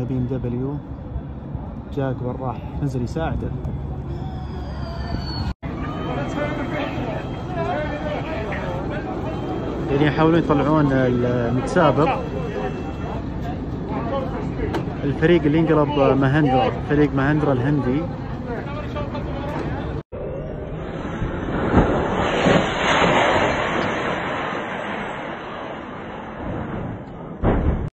بي ام دبليو جاكور راح نزل يساعده. يعني يحاولون يطلعون المتسابق. الفريق اللي انقلب مهندرا، فريق مهندرا الهندي،